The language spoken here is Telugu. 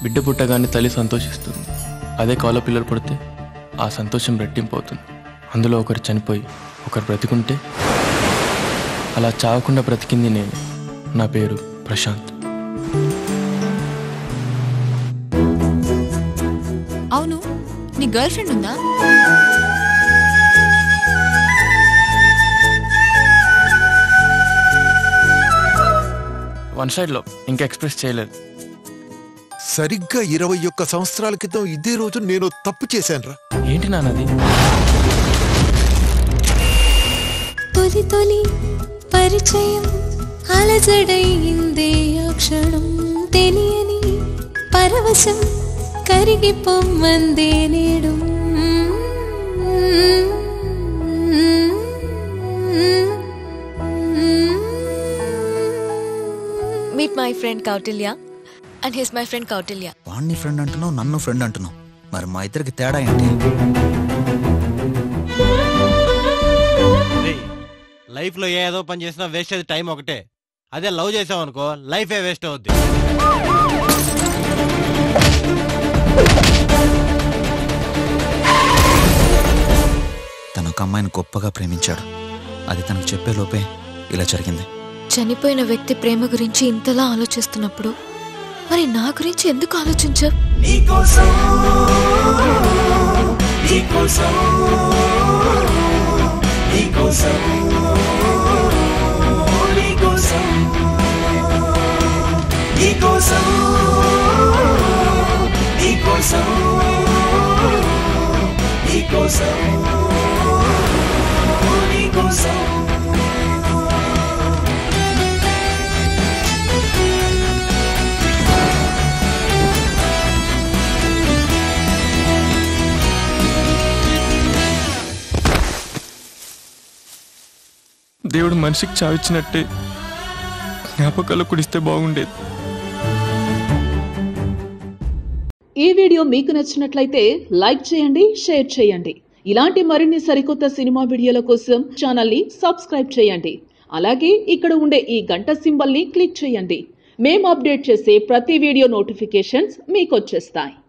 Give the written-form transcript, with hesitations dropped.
బిడ్డ పుట్టగానే తల్లి సంతోషిస్తుంది. అదే కవల పిల్లలు పుడితే ఆ సంతోషం రెట్టింపు అవుతుంది. అందులో ఒకరు చనిపోయి ఒకరు బ్రతికుంటే అలా చావకుండా బ్రతికింది నేను. నా పేరు ప్రశాంత్. అవును, నీ గర్ల్ ఫ్రెండ్ ఉందా? వన్ సైడ్లో, ఇంకా ఎక్స్ప్రెస్ చేయలేదు. సరిగ్గా 21 సంవత్సరాల క్రితం ఇదే రోజు నేను తప్పు చేశానురా. ఏంటి నాన్నది? తొలి తొలి పరిచయం అలజడైందే ఆ క్షణం, తెలియని పరవశం కరిగిపోమ్మందే నేడు. Meet my friend Kautilya and his my friend Kautilya. వాణ్ణి ఫ్రెండ్ అంటున్నావు, నన్ను ఫ్రెండ్ అంటున్నావు, మరి మా ఇద్దరికి తేడా ఏంటి? లైఫ్ లో ఏదో పని చేసినా వేస్ట్ అది టైం ఒకటే. అదే లవ్ చేసాం అనుకో లైఫే వేస్ట్ అవుద్ది. తన ఒక అమ్మాయిని గొప్పగా ప్రేమించాడు. అది తనకు చెప్పే లోపే ఇలా జరిగింది. చనిపోయిన వ్యక్తి ప్రేమ గురించి ఇంతలా ఆలోచిస్తున్నప్పుడు మరి నా గురించి ఎందుకు ఆలోచించావు? దేవుడు మనిషికి చావిచ్చినట్టే జ్ఞాపకాలు కుడిస్తే బాగుండేది. ఈ వీడియో మీకు నచ్చినట్లయితే లైక్ చేయండి, షేర్ చేయండి. ఇలాంటి మరిన్ని సరికొత్త సినిమా వీడియోల కోసం ఛానల్ని సబ్స్క్రైబ్ చేయండి. అలాగే ఇక్కడ ఉండే ఈ గంట సింబల్ని క్లిక్ చేయండి. మేము అప్డేట్ చేసే ప్రతి వీడియో నోటిఫికేషన్స్ మీకు వచ్చేస్తాయి.